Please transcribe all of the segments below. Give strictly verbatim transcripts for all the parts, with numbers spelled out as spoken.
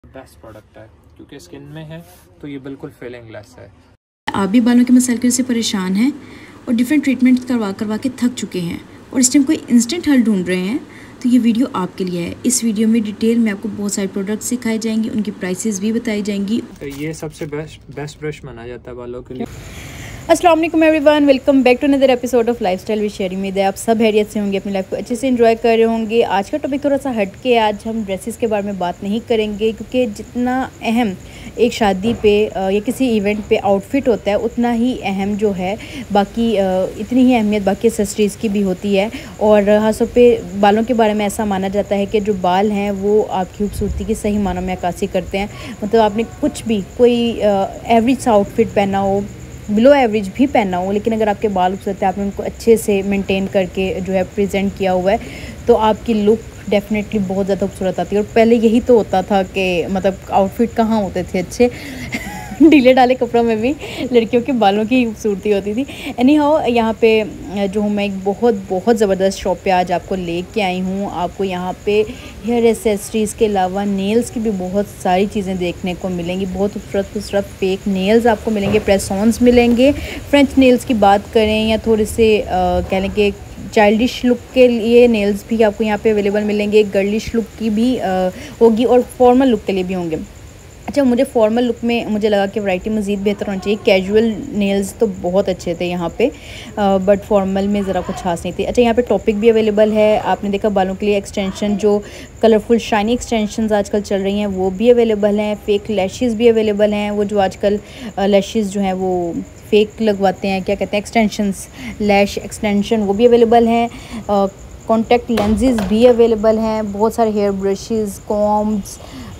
Best product है क्योंकि skin में है तो ये बिल्कुल फीलिंग लेस है। आप भी बालों के मसाइल से परेशान हैं और डिफरेंट ट्रीटमेंट्स करवा करवा के थक चुके हैं और इस टाइम कोई इंस्टेंट हल ढूंढ रहे हैं तो ये वीडियो आपके लिए है। इस वीडियो में डिटेल में आपको बहुत सारे प्रोडक्ट्स सिखाए जाएंगे, उनकी प्राइसेस भी बताई जाएंगी। तो ये सबसे बेस्ट बेस्ट ब्रश माना जाता है बालों के लिए। अस्सलाम वालेकुम everyone, welcome back to another episode of lifestyle with Sherry. उम्मीद है आप सब हैरियत से होंगे, अपनी लाइफ को अच्छे से एंजॉय कर रहे होंगे। आज का टॉपिक थोड़ा सा हट के, आज हम ड्रेसेस के बारे में बात नहीं करेंगे क्योंकि जितना अहम एक शादी पे या किसी इवेंट पे आउटफिट होता है उतना ही अहम जो है बाकी इतनी ही अहमियत बाकी एक्सेसरीज़ की भी होती है। और खासतौर पे बालों के बारे में ऐसा माना जाता है कि जो बाल हैं वो आपकी खूबसूरती की सही मानों में अक्कासी करते हैं। मतलब आपने कुछ भी कोई एवरेज सा आउटफिट पहना हो, बिलो एवरेज भी पहना हो, लेकिन अगर आपके बाल खूबसूरत है, आपने उनको अच्छे से मेंटेन करके जो है प्रेजेंट किया हुआ है तो आपकी लुक डेफिनेटली बहुत ज़्यादा खूबसूरत आती है। और पहले यही तो होता था कि मतलब आउटफिट कहाँ होते थे अच्छे ढीले डाले कपड़ों में भी लड़कियों के बालों की खूबसूरती होती थी। एनी हाउ, यहाँ पे जो हूँ मैं एक बहुत बहुत ज़बरदस्त शॉप पे आज आपको लेके आई हूँ। आपको यहाँ पे हेयर एसेसरीज़ के अलावा नेल्स की भी बहुत सारी चीज़ें देखने को मिलेंगी। बहुत खूबसूरत खूबसूरत फेक नेल्स आपको मिलेंगे, प्रेस ऑन्स मिलेंगे। फ्रेंच नेल्स की बात करें या थोड़े से कह लें कि चाइल्डिश लुक के लिए नेल्स भी आपको यहाँ पे अवेलेबल मिलेंगे। गर्लिश लुक की भी होगी और फॉर्मल लुक के लिए भी होंगे। अच्छा, मुझे फॉर्मल लुक में मुझे लगा कि वैरायटी मज़ीद बेहतर होनी चाहिए। कैजुअल नेल्स तो बहुत अच्छे थे यहाँ पे, बट फॉर्मल में ज़रा कुछ खास नहीं थी। अच्छा, यहाँ पे टॉपिक भी अवेलेबल है। आपने देखा बालों के लिए एक्सटेंशन, जो कलरफुल शाइनी एक्सटेंशंस आजकल चल रही हैं वो भी अवेलेबल हैं। फेक लैशेज़ भी अवेलेबल हैं। वो जो आजकल लैशेज़ जो हैं वो फेक लगवाते हैं, क्या कहते हैं, एक्सटेंशंस, लैश एक्सटेंशन, वो भी अवेलेबल हैं। कॉन्टैक्ट लेंसेज भी अवेलेबल हैं। बहुत सारे हेयर ब्रशेज़, कॉम्ब्स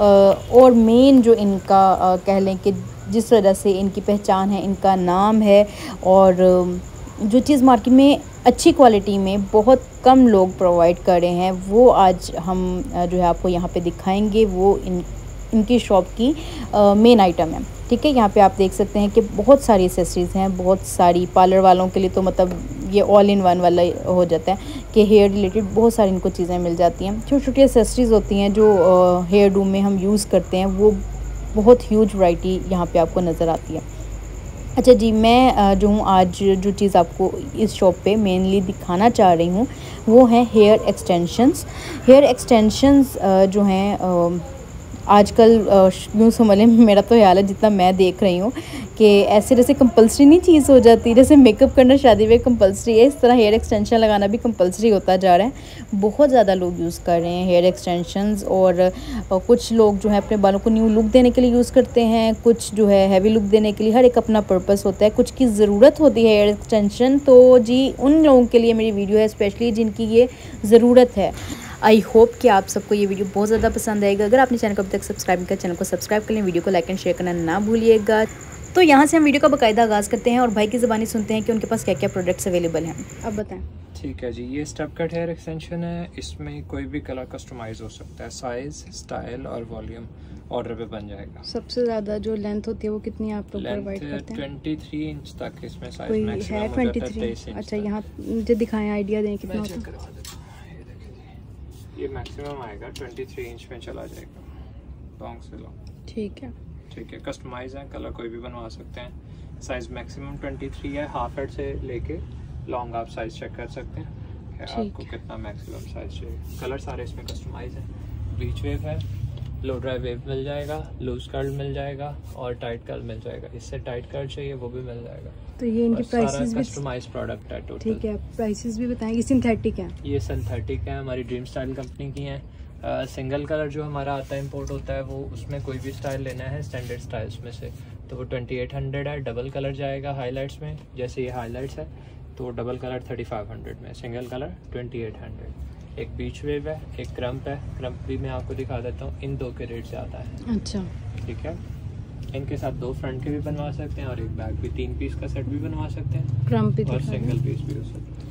और मेन जो इनका कह लें कि जिस वजह से इनकी पहचान है, इनका नाम है और जो चीज़ मार्केट में अच्छी क्वालिटी में बहुत कम लोग प्रोवाइड कर रहे हैं वो आज हम जो है आपको यहाँ पे दिखाएंगे। वो इन इनकी शॉप की मेन आइटम है। ठीक है, यहाँ पे आप देख सकते हैं कि बहुत सारी एक्सेसरीज़ हैं, बहुत सारी। पार्लर वालों के लिए तो मतलब ये ऑल इन वन वाला हो जाता है कि हेयर रिलेटेड बहुत सारी इनको चीज़ें मिल जाती हैं। छोटी छोटी एक्सेसरीज़ होती हैं जो हेयर डू में हम यूज़ करते हैं, वो बहुत ह्यूज वैरायटी यहाँ पे आपको नज़र आती है। अच्छा जी, मैं जो हूँ आज जो चीज़ आपको इस शॉप पे मेनली दिखाना चाह रही हूँ वो हैं हेयर एक्सटेंशंस। हेयर एक्सटेंशंस जो हैं आजकल यूँ समझ लें, मेरा तो ख्याल है जितना मैं देख रही हूँ कि ऐसे जैसे कंपलसरी नहीं चीज़ हो जाती, जैसे मेकअप करना शादी में कंपलसरी है, इस तरह हेयर एक्सटेंशन लगाना भी कंपलसरी होता जा रहा है। बहुत ज़्यादा लोग यूज़ कर रहे हैं हेयर एक्सटेंशंस और कुछ लोग जो है अपने बालों को न्यू लुक देने के लिए यूज़ करते हैं, कुछ जो है हैवी लुक देने के लिए। हर एक अपना पर्पस होता है। कुछ की ज़रूरत होती है हेयर एक्सटेंशन, तो जी उन लोगों के लिए मेरी वीडियो है स्पेशली जिनकी ये ज़रूरत है। आई होप कि आप सबको ये वीडियो बहुत ज़्यादा पसंद आएगा। अगर आपने चैनल को अभी तक सब्सक्राइब नहीं किया, चैनल को सब्सक्राइब कर लें, वीडियो को लाइक एंड शेयर करना ना भूलिएगा। तो यहाँ से हम वीडियो का बाकायदा आगाज़ करते हैं और भाई की ज़बानी सुनते हैं कि उनके पास क्या क्या प्रोडक्ट्स अवेलेबल हैं। अब बताएं। ठीक है जी, ये स्टेप कट हेयर एक्सटेंशन है। इसमें कोई भी कलर कस्टमाइज हो सकता है, साइज, स्टाइल और वॉल्यूम ऑर्डर पे बन जाएगा। सबसे ज़्यादा जो लेंथ होती है वो कितनी आप लोग प्रोवाइड करते हैं? तेईस इंच तक इसमें साइज कोई मैक्सिमम है हो जाता है तेईस। इंच। अच्छा, यहाँ मुझे दिखाएं, आइडिया दें कितना होता है। ये मैक्सिमम आएगा तेईस इंच में चला जाएगा, लॉन्ग से लॉन्ग। ठीक है, ठीक है। कस्टमाइज है, कलर कोई भी बनवा सकते हैं। साइज मैक्सिमम तेईस है। हाफ हेड से लेके लॉन्ग आप साइज चेक कर सकते हैं कि आपको कितना मैक्सिमम साइज चाहिए। कलर सारे इसमें कस्टमाइज है। ब्लीच वेव है, लो ड्राई वेव मिल जाएगा, लूज कर्ल मिल जाएगा और टाइट कर्ल मिल जाएगा। इससे टाइट कर्ल चाहिए वो भी मिल जाएगा। तो ये इनकी प्राइसेस भी कस्टमाइज प्रोडक्ट है टोटल। ठीक है, प्राइसेस भी बताएं। ये सिंथेटिक है? ये सिंथेटिक है, हमारी ड्रीम स्टाइल कंपनी की है। सिंगल कलर जो हमारा आता है, इंपोर्ट होता है, वो उसमें कोई भी स्टाइल लेना है स्टैंडर्ड स्टाइल्स में से तो वो अट्ठाईस सौ है। डबल कलर जाएगा हाईलाइट्स में, जैसे ये हाईलाइट्स है तो डबल कलर पैंतीस सौ में, सिंगल कलर अट्ठाईस सौ। एक बीच वेव है, एक क्रम्प है। क्रम्प भी मैं आपको दिखा देता हूँ, इन दो के रेट से आता है। अच्छा, ठीक है। इनके साथ दो फ्रंट के भी बनवा सकते हैं और एक बैक भी, तीन पीस का सेट भी बनवा सकते हैं। क्रम्प भी और सिंगल पीस भी हो सकता है।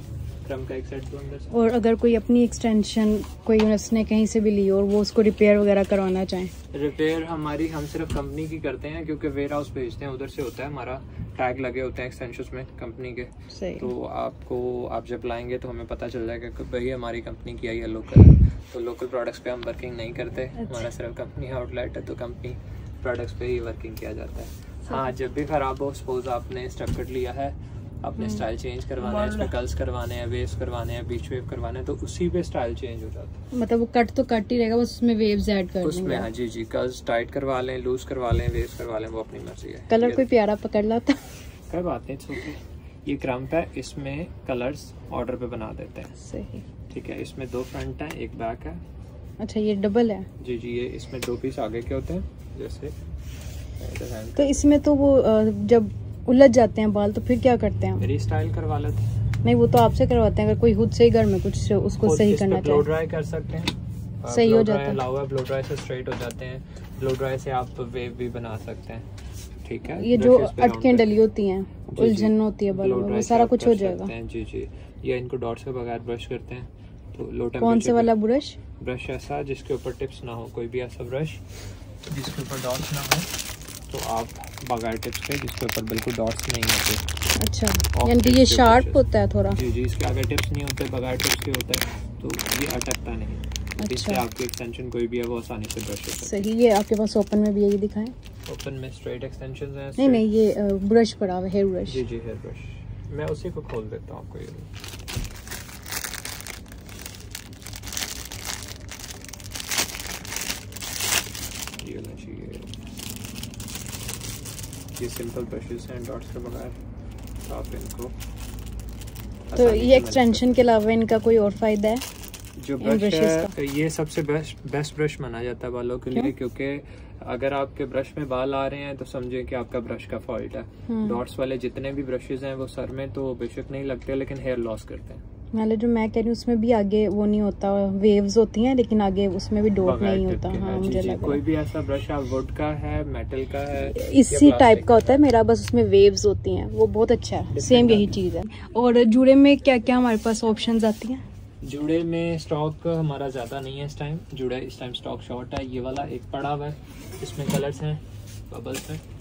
क्रम का एक सेट दो अंदर से। और अगर कोई अपनी एक्सटेंशन कोई उसने कहीं से भी ली और वो उसको रिपेयर वगैरह करवाना चाहें? रिपेयर हमारी हम सिर्फ कंपनी की करते हैं, क्योंकि वेयर हाउस भेजते हैं, उधर से होता है, हमारा टैग लगे होते हैं एक्सटेंशन में कंपनी के। सही। तो आपको आप जब लाएंगे तो हमें पता चल जाएगा कि भाई हमारी कंपनी की आई है लोकल। तो लोकल प्रोडक्ट्स पे हम वर्किंग नहीं करते। अच्छा। हमारा सिर्फ कंपनी आउटलेट है, तो कंपनी प्रोडक्ट्स पे ही वर्किंग किया जाता है। हाँ, जब भी खराब हो, सपोज आपने स्टफ कट लिया है, अपने स्टाइल चेंज करवाना है, इस पे कर्ल्स करवाने हैं, वेव्स करवाने हैं, बीच वेव करवाने हैं, तो उसी पे स्टाइल चेंज हो जाता है। मतलब वो कट तो कट ही रहेगा, बस उसमें वेव्स ऐड कर देंगे उसमें। हाँ जी जी, कर्ल्स टाइट करवा लें, लूज करवा लें, वेव्स करवा लें, वो अपनी मर्जी है। कलर कोई प्यारा पकड़ लाता, कोई बात नहीं, छोटी ये क्रम्प है, इसमें कलर्स ऑर्डर पे बना देते हैं। सही। ठीक है, इसमें दो फ्रंट है, एक बैक है। अच्छा, ये डबल है? जी जी, ये इसमें दो पीस आगे के होते हैं जैसे। तो इसमें तो वो जब उलझ जाते हैं बाल तो फिर क्या करते हैं? मेरी स्टाइल करवा लेते हैं। नहीं, वो तो आपसे करवाते हैं, अगर कोई खुद से ही घर में कुछ उसको सही करना चाहे। ब्लो ड्राई कर सकते हैं, सही हो जाता है। अलावा ब्लो ड्राई से स्ट्रेट हो जाते हैं, ब्लो ड्राई से आप वेव भी बना सकते हैं। ठीक है, ये जो अटकें डली होती हैं, उलझन होती है बालों में, वो सारा कुछ हो जाएगा। जी जी, ये इनको डॉट्स के बगैर ब्रश करते हैं। तो लो कौन से वाला ब्रश? ब्रश ऐसा जिसके ऊपर टिप्स ना हो, कोई भी ऐसा ब्रश जिसके ऊपर डॉट्स ना हो, तो आप बगैर टिप्स के, जिसके ऊपर बिल्कुल डॉट्स नहीं होते। अच्छा, यानी कि ये शार्प होता है थोड़ा? जी जी, इसके आगे टिप्स नहीं होते, बगैर टिप्स के होता है, तो ये अटकता नहीं। अच्छा। इससे आपकी एक्सटेंशन कोई भी है वो आसानी से ब्रश हो सकता है। सही। ये आपके पास ओपन में भी यही दिखाएं? ओपन में स्ट्रेट एक्सटेंशंस हैं। नहीं नहीं, ये ब्रश पड़ा हुआ है, हेयर ब्रश। जी जी, हेयर ब्रश, मैं उसी को खोल देता हूँ आपको। ये ये सिंपल ब्रशेस हैं डॉट्स के बगैर, तो आप इनको। तो ये एक्सटेंशन के अलावा इनका कोई और फायदा है? जो ब्रश है ये सबसे बेस्ट बेस्ट ब्रश माना जाता है बालों के लिए, क्योंकि अगर आपके ब्रश में बाल आ रहे हैं तो समझे कि आपका ब्रश का फॉल्ट है। डॉट्स वाले जितने भी ब्रशेस हैं वो सर में तो बेशक नहीं लगते, लेकिन हेयर लॉस करते हैं। मतलब जो मैं कह रही हूँ उसमें भी आगे वो नहीं होता, वेव्स होती हैं, लेकिन आगे उसमें भी डॉट नहीं होता। हाँ, मुझे लगा कोई भी ऐसा ब्रश आप वुड का है, मेटल का है, इसी टाइप का होता है मेरा, बस उसमें वेव्स होती हैं, वो बहुत अच्छा है। सेम यही चीज़ है। और जूड़े में क्या क्या हमारे पास ऑप्शंस आती हैं? जूड़े में स्टॉक हमारा ज़्यादा नहीं है इस टाइम, जूड़े इस टाइम स्टॉक शॉर्ट है। ये वाला एक पड़ा हुआ है, इसमें कलर्स हैं, बबल्स हैं,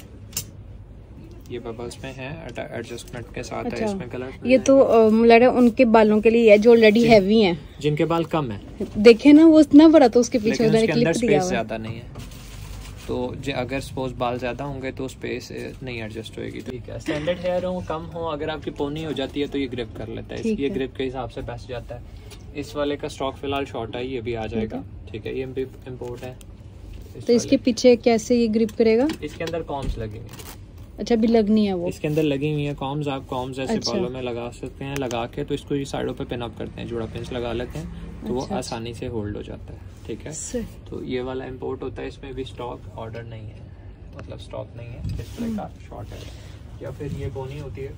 ये बबल्स में है, एडजस्टमेंट के साथ। अच्छा। है इसमें कलर। ये तो लड़ा उनके बालों के लिए है जो ऑलरेडी हैवी हैं, जिनके बाल कम है। देखे ना, वो इतना बड़ा तो उसके पीछे उधर क्लिप दिया हुआ है, ज्यादा नहीं है, तो अगर सपोज बाल ज्यादा होंगे तो स्पेस नहीं एडजस्ट होएगी। ठीक है, स्टैंडर्ड हेयर हो, कम हो, अगर आपकी पोनी हो जाती है तो ये ग्रिप कर लेता है, ये ग्रिप के हिसाब से बैठ जाता है। इस वाले का स्टॉक फिलहाल शॉर्ट है, ये भी आ जाएगा। ठीक है, ये इम्पोर्ट है। तो इसके पीछे कैसे ये ग्रिप करेगा? इसके अंदर कॉम्स लगेंगे। अच्छा, भी लगनी है वो इसके अंदर लगी हुई है कॉम्स। आप कॉम्स ऐसे अच्छा। बालों में लगा सकते हैं, लगा के तो इसको ये साइडों पे पिन अप करते हैं, जोड़ा पिन्स लगा लेते हैं, तो अच्छा। वो आसानी से होल्ड हो जाता है। ठीक है, तो ये वाला इम्पोर्ट होता है, इसमें भी स्टॉक ऑर्डर नहीं है, मतलब स्टॉक नहीं है, डिस्प्ले का शॉर्ट है। या फिर ये पोनी होती है,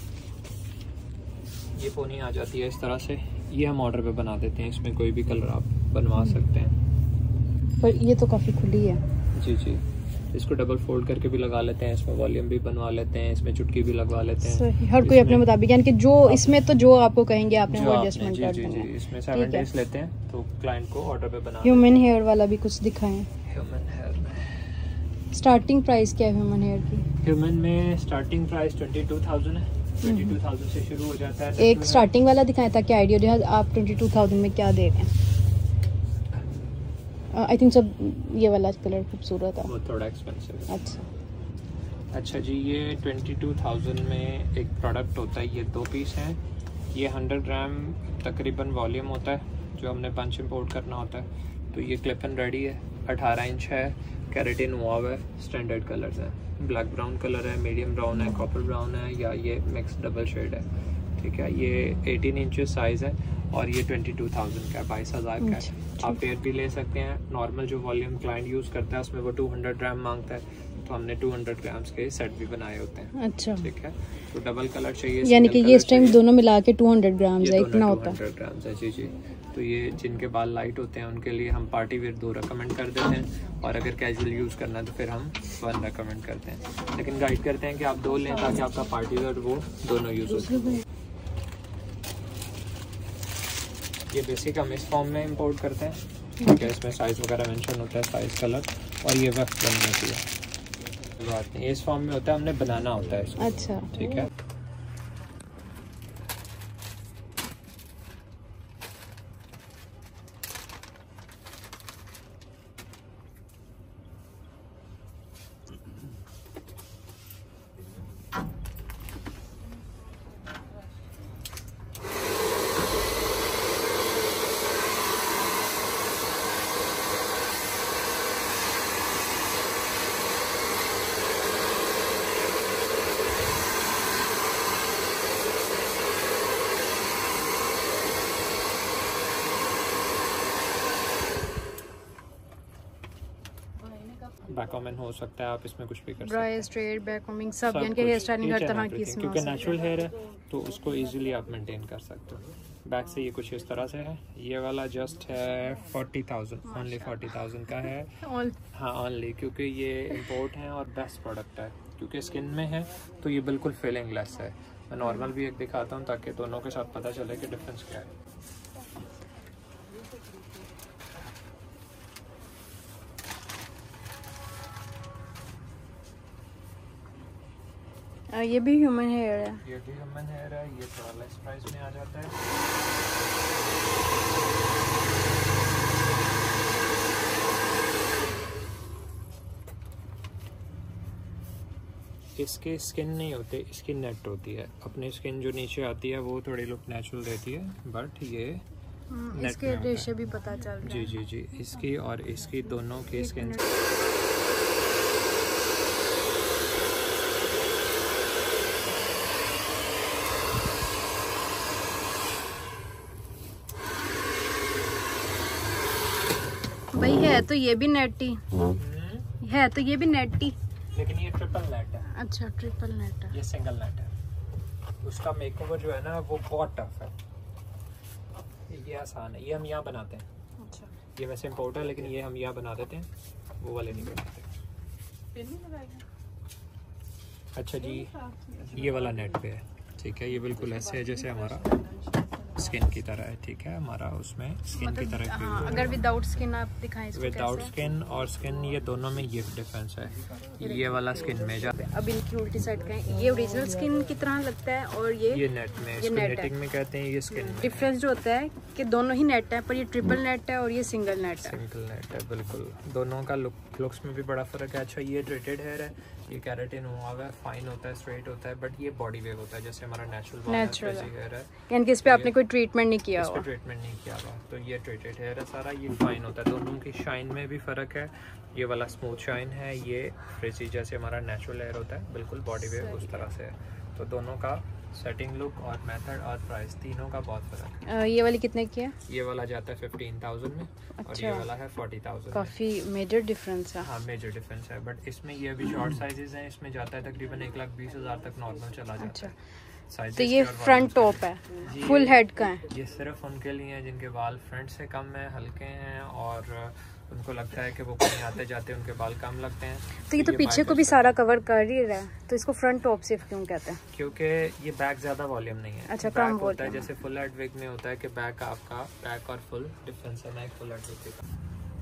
ये पोनी आ जाती है इस तरह से, ये हम ऑर्डर पे बना देते हैं, इसमें कोई भी कलर आप बनवा सकते हैं। पर ये तो काफी खुली है। जी जी, इसको डबल फोल्ड करके भी लगा लेते हैं, इसमें वॉल्यूम भी बनवा लेते हैं, इसमें चुटकी भी लगवा लेते हैं। हर कोई अपने मुताबिक, यानी कि जो इसमें तो जो आपको कहेंगे आपने वो एडजस्टमेंट कर देना है। इसमें सेवन डेज लेते हैं, तो क्लाइंट को ऑर्डर पे बना। ह्यूमन हेयर वाला भी कुछ दिखाएं। ह्यूमन हेयर में स्टार्टिंग प्राइस क्या है ह्यूमन हेयर की? ह्यूमन में starting price twenty two thousand है, ट्वेंटी टू थाउजेंड से शुरू हो जाता है। एक स्टार्टिंग वाला दिखाएं ताकि आइडिया हो आप ट्वेंटी टू थाउजेंड में क्या दे रहे हैं। आई थिंक सब ये वाला कलर खूबसूरत है, वो थोड़ा एक्सपेंसिव है। अच्छा अच्छा जी, ये ट्वेंटी टू थाउजेंड में एक प्रोडक्ट होता है, ये दो पीस हैं, ये हंड्रेड ग्राम तकरीबन वॉल्यूम होता है, जो हमने पंच इंपोर्ट करना होता है। तो ये क्लिप एंड रेडी है, अठारह इंच है, कैरेटिन हुआ हुआ है, स्टैंडर्ड कलर्स है, ब्लैक ब्राउन कलर है, मीडियम ब्राउन है, कॉपर ब्राउन है, या ये मिक्स डबल शेड है। ठीक है, ये एटीन इंचेस साइज़ है और ये ट्वेंटी टू थाउजेंड का, बाईस हज़ार का है। आप पेयर भी ले सकते हैं। नॉर्मल जो वॉल्यूम क्लाइंट यूज़ करता है उसमें वो टू हंड्रेड ग्राम मांगता है, तो हमने टू हंड्रेड ग्राम्स के सेट भी बनाए होते हैं। अच्छा, ठीक है, तो डबल कलर चाहिए, यानी कि ये इस टाइम दोनों मिला के टू हंड्रेड ग्राम्स है, इतना होता है। टू हंड्रेड ग्राम्स है, जी जी। तो ये जिनके बाल लाइट होते हैं उनके लिए हम पार्टी वेयर दो रेकमेंड कर देते हैं, और अगर कैजुअल यूज़ करना है तो फिर हम वन रेकमेंड करते हैं, लेकिन गाइड करते हैं कि आप दो लें ताकि आपका पार्टी वेयर वो दोनों यूज़ हो सके। ये बेसिक हम इस फॉर्म में इंपोर्ट करते हैं, ठीक है। इसमें साइज़ वगैरह मेंशन होता है, साइज़, कलर, और ये वक्त बनने की है बात नहीं। इस फॉर्म में होता है, हमने बनाना होता है इसको। अच्छा, ठीक है। बैक कॉमिंग हो सकता है, आप इसमें कुछ भी कर सकते हैं। ड्राई, स्ट्रेट, बैक कॉमिंग सब, यानी कि हेयर स्टाइलिंग हर तरह की इसमें, क्योंकि नेचुरल हेयर है तो उसको इजीली आप मेंटेन कर सकते हो। बैक से ये कुछ इस तरह से है। ये वाला जस्ट है forty thousand, only forty thousand का है। हाँ ओनली, क्योंकि ये इम्पोर्ट है और बेस्ट प्रोडक्ट है, क्योंकि स्किन में है तो ये बिल्कुल फीलिंग लेस है। मैं नॉर्मल भी एक दिखाता हूँ ताकि दोनों के साथ पता चले कि डिफरेंस क्या है। आ, ये भी ह्यूमन हेयर है। ये भी ह्यूमन हेयर है। ये थोड़ा लेस प्राइस में आ जाता है। इसके स्किन नहीं होते, इसकी नेट होती है। अपनी स्किन जो नीचे आती है वो थोड़ी लुक नेचुरल देती है, बट ये इसके रेशे भी पता चल रहा है। जी जी जी, इसकी और इसकी दोनों की स्किन। भाई है तो ये भी नेटी है, तो ये भी नेटी, लेकिन ये ट्रिपल नेट है। अच्छा, ट्रिपल नेट है, ये सिंगल नेट है। उसका मेकओवर जो है ना वो बहुत टफ है, ये आसान है। ये हम यहाँ बनाते हैं। अच्छा, ये वैसे इम्पोर्ट है लेकिन ये हम यहाँ बना देते हैं, वो वाले नहीं बनाते। अच्छा जी, ये वाला नेट पे है, ठीक है। ये बिल्कुल ऐसे है जैसे हमारा स्किन की तरह है, ठीक है। हमारा उसमें स्किन मतलब, की तरह हाँ, अगर विदाउट स्किन आप दिखाएं इसको विदाउट स्किन और स्किन, ये दोनों में ये डिफरेंस है। ये वाला स्किन में जा अब इनकी उल्टी साइड का है, ये ओरिजिनल स्किन की तरह लगता है और ये ये नेट में, इसको नेटिंग में कहते हैं। ये स्किन डिफरेंस जो होता है कि दोनों ही नेट है, पर ये ट्रिपल नेट है और ये सिंगल नेट है। सिंगल नेट है, बिल्कुल। दोनों का लुक लुक्स में भी बड़ा फर्क है। अच्छा, ये ट्रीटेड हेयर है, ये कैरेटिन हुआ हुआ है, फाइन होता है, स्ट्रेट होता है, बट ये बॉडी वेव होता है जैसे हमारा नेचुरल नेचुरल हेयर है। यानी कि इस पे आपने कोई ट्रीटमेंट नहीं किया हुआ। ट्रीटमेंट नहीं किया हुआ, तो ये ट्रीटेड हेयर है सारा। ये फाइन होता है। दोनों की शाइन में भी फर्क है। ये वाला स्मूथ शाइन है, ये फ्रिजी जैसे हमारा नेचुरल हेयर होता है, बिल्कुल बॉडी वेव उस तरह से है। तो दोनों का सेटिंग लुक और मेथड और प्राइस तीनों का बहुत फर्क है। ये वाली कितने की है? ये वाला जाता है फिफ्टीन थाउजेंड में। अच्छा। और ये वाला है फोर्टी थाउजेंड। काफी मेजर डिफरेंस है। हाँ, मेजर डिफरेंस है, बट इसमें ये भी शॉर्ट साइजेस हैं। इसमें जाता है तकरीबन एक लाख बीस हजार तक नॉर्मल चला जाता अच्छा। है। तो ये फ्रंट टॉप है, फुल हेड का है। ये सिर्फ उनके लिए है जिनके बाल फ्रंट से कम है, हल्के हैं, और उनको लगता है कि वो कहीं आते जाते उनके बाल कम लगते हैं। तो ये तो, तो पीछे को भी सारा कवर कर ही रहा है, तो इसको फ्रंट टॉप सिर्फ क्यों कहते हैं? क्योंकि ये बैक ज्यादा वॉल्यूम नहीं है। अच्छा, कम होता है जैसे फुल हेड विग में होता है कि बैक आपका बैक और फुल डिफरेंस है ना, एक फुल हेड विग का।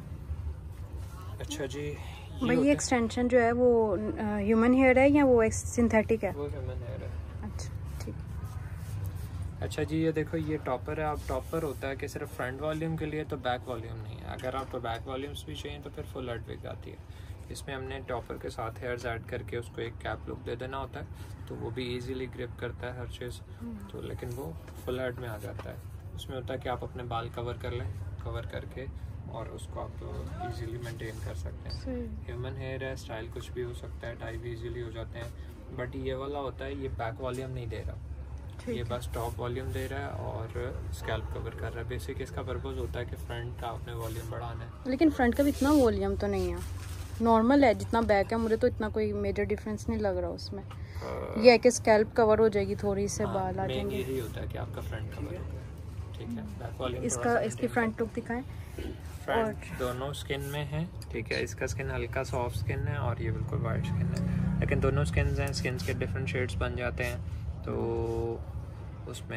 अच्छा जी, भाई ये एक्सटेंशन जो है वो ह्यूमन हेयर है या वो सिंथेटिक है? वो ह्यूमन हेयर है। अच्छा, ठीक। अच्छा जी, ये देखो, ये टॉपर है। अब टॉपर होता है कि सिर्फ फ्रंट वॉल्यूम के लिए, तो बैक वॉल्यूम नहीं है। अगर आपको बैक वॉल्यूम्स भी चाहिए तो फिर फुल हेड विग आती है। इसमें हमने टॉपर के साथ हेयर्स ऐड करके उसको एक कैप लुक दे देना होता है, तो वो भी इजीली ग्रिप करता है हर चीज़। तो लेकिन वो फुल हेड में आ जाता है। उसमें होता है कि आप अपने बाल कवर कर लें, कवर करके और उसको आप इजीली मेंटेन कर सकते हैं। ह्यूमन हेयर है, स्टाइल कुछ भी हो सकता है, टाई भी इजीली हो जाते हैं। बट ये वाला होता है, ये बैक वॉल्यूम नहीं दे रहा, ये बस टॉप वॉल्यूम दे रहा है और स्कैल्प कवर कर रहा है। बेसिक इसका पर्पस होता है कि फ्रंट का आपने वॉल्यूम बढ़ाना है। लेकिन फ्रंट का भी इतना वॉल्यूम तो नहीं है, नॉर्मल है जितना बैक है। मुझे तो इतना कोई मेजर डिफरेंस नहीं लग रहा उसमें। uh, ये है कि स्कैल्प कवर हो जाएगी, थोड़ी से बाल आ जाएंगे। यही होता है कि आपका फ्रंट कवर हो गया, ठीक है। बैक वॉल्यूम इसका इसकी फ्रंट लुक दिखाएं। फ्रंट दोनों स्किन में है, ठीक है। इसका स्किन हल्का सॉफ्ट स्किन है और ये बिल्कुल वाइट स्किन है, लेकिन दोनों स्किन हैं, स्किन के डिफरेंट शेड्स बन जाते हैं, तो उसमें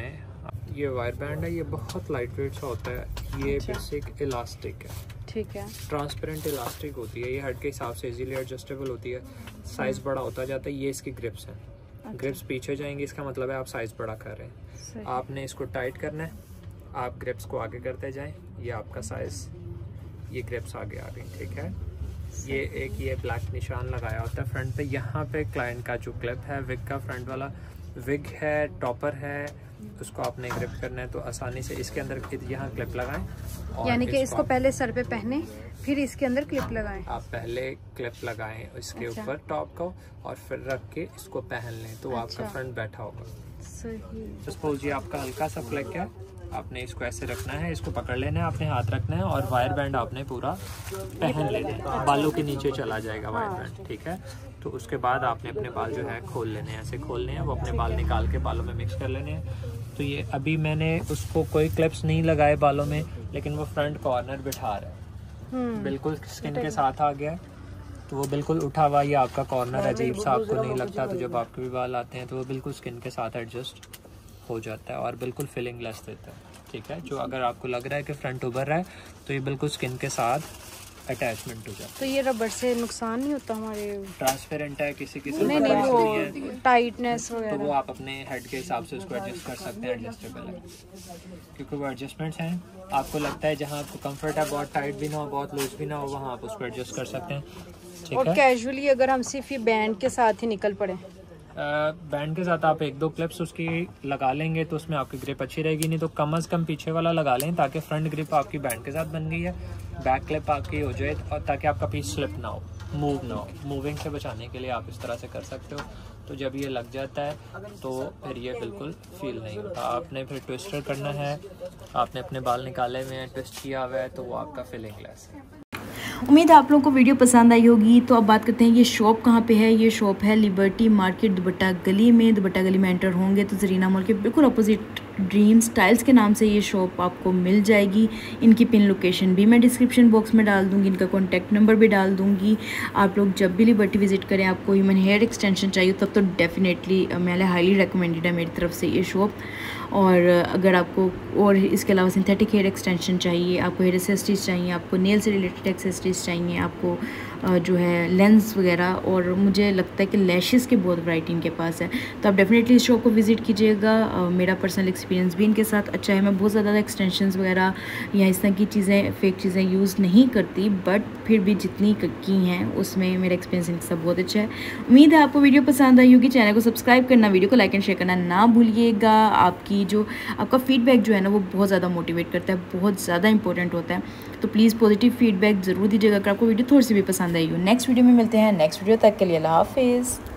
ये वायर बैंड है, ये बहुत लाइट वेट सा होता है। ये अच्छा। बेसिक इलास्टिक है, ठीक है, ट्रांसपेरेंट इलास्टिक होती है। ये हेड के हिसाब से इजीली एडजस्टेबल होती है। साइज बड़ा होता जाता है। ये इसकी ग्रिप्स हैं। अच्छा। ग्रिप्स पीछे जाएंगी, इसका मतलब है आप साइज बड़ा कर रहे हैं। आपने इसको टाइट करना है, आप ग्रिप्स को आगे करते जाएं, ये आपका साइज, ये ग्रिप्स आगे आ गई, ठीक है। ये एक ये ब्लैक निशान लगाया होता है फ्रंट पे। यहाँ पे क्लाइंट का जो क्लिप है विग का, फ्रंट वाला विग है, टॉपर है, उसको आपने ग्रिप करना है तो आसानी से इसके अंदर यहाँ क्लिप लगाएं। यानी कि इसको पहले सर पे पहने, फिर इसके अंदर क्लिप लगाएं। आप पहले क्लिप लगाएं इसके अच्छा। ऊपर टॉप को, और फिर रख के इसको पहन लें तो अच्छा। आपका फ्रंट बैठा होगा। सही। सपोज ये आपका हल्का सा फ्लेक है, आपने इसको ऐसे रखना है, इसको पकड़ लेना है, आपने हाथ रखना है और वायर बैंड आपने पूरा पहन लेना है। बालों के नीचे चला जाएगा वायर बैंड, ठीक है। तो उसके बाद आपने अपने बाल जो है खोल लेने हैं, ऐसे खोलने हैं, वो अपने बाल निकाल के बालों में मिक्स कर लेने हैं। तो ये अभी मैंने उसको कोई क्लिप्स नहीं लगाए बालों में, लेकिन वो फ्रंट कॉर्नर बिठा रहा है, बिल्कुल स्किन के साथ आ गया है। तो वो बिल्कुल उठा हुआ, ये आपका कॉर्नर अजीब सा आपको नहीं लगता। तो जब आपके भी बाल आते हैं तो वो बिल्कुल स्किन के साथ एडजस्ट हो जाता है और बिल्कुल फिलिंग लेस देता है, ठीक है। जो अगर आपको लग रहा है कि फ्रंट उभर रहा है तो ये बिल्कुल स्किन के साथ अटैचमेंट हो जाता है। तो ये रबड़ से नुकसान नहीं होता हमारे? ट्रांसपेरेंट है, किसी किसी नहीं नहीं वो टाइटनेस वगैरह तो वो आप अपने हेड के हिसाब से उसको एडजस्ट कर सकते हैं, एडजस्टेबल है, क्योंकि वो एडजस्टमेंट्स हैं। आपको लगता है जहाँ आपको कंफर्ट है, बहुत टाइट भी ना हो बहुत लूज भी ना हो, वहाँ आप उसको एडजस्ट कर सकते हैं, ठीक है। और कैजुअली अगर हम सिर्फ ये बैंड के साथ ही निकल पड़े, बैंड के साथ आप एक दो क्लिप्स उसकी लगा लेंगे तो उसमें आपकी ग्रिप अच्छी रहेगी। नहीं तो कम अज़ कम पीछे वाला लगा लें ताकि फ्रंट ग्रिप आपकी बैंड के साथ बन गई है, बैक क्लिप आपकी हो जाए, और ताकि आपका पीस स्लिप ना हो, मूव ना हो। मूविंग से बचाने के लिए आप इस तरह से कर सकते हो। तो जब ये लग जाता है तो फिर ये बिल्कुल फील नहीं होता। आपने फिर ट्विस्टर करना है, आपने अपने बाल निकाले हुए हैं, ट्विस्ट किया हुआ है, तो वो आपका फिलिंग लेस है। उम्मीद है आप लोगों को वीडियो पसंद आई होगी। तो अब बात करते हैं ये शॉप कहाँ पे है। ये शॉप है लिबर्टी मार्केट दुपट्टा गली में। दुपट्टा गली में एंटर होंगे तो जरीना मॉल के बिल्कुल अपोजिट ड्रीम स्टाइल्स के नाम से ये शॉप आपको मिल जाएगी। इनकी पिन लोकेशन भी मैं डिस्क्रिप्शन बॉक्स में डाल दूँगी, इनका कॉन्टैक्ट नंबर भी डाल दूँगी। आप लोग जब भी लिबर्टी विजिट करें, आपको ह्यूमन हेयर एक्सटेंशन चाहिए तब तो डेफिनेटली मैंने हाईली रिकमेंडेड है मेरी तरफ से ये शॉप। और अगर आपको और इसके अलावा सिंथेटिक हेयर एक्सटेंशन चाहिए, आपको हेयर एक्सेसरीज चाहिए, आपको नेल से रिलेटेड एक्सेसरीज चाहिए, आपको जो है लेंस वगैरह, और मुझे लगता है कि लैशेस की बहुत वैरायटी इनके पास है, तो आप डेफिनेटली इस शॉप को विज़िट कीजिएगा। मेरा पर्सनल एक्सपीरियंस भी इनके साथ अच्छा है। मैं बहुत ज़्यादा एक्सटेंशंस वगैरह या इस तरह की चीज़ें फेक चीज़ें यूज़ नहीं करती, बट फिर भी जितनी की हैं उसमें मेरा एक्सपीरियंस इनके साथ बहुत अच्छा है। उम्मीद है आपको वीडियो पसंद आई होगी। चैनल को सब्सक्राइब करना, वीडियो को लाइक एंड शेयर करना ना भूलिएगा। आपकी जो आपका फीडबैक जो है ना वो बहुत ज़्यादा मोटिवेट करता है, बहुत ज़्यादा इंपॉर्टेंट होता है। तो प्लीज़ पॉजिटिव फीडबैक ज़रूर दीजिएगा अगर आपको वीडियो थोड़ी सी भी पसंद आई हो। नेक्स्ट वीडियो में मिलते हैं। नेक्स्ट वीडियो तक के लिए अल्लाह हाफिज़।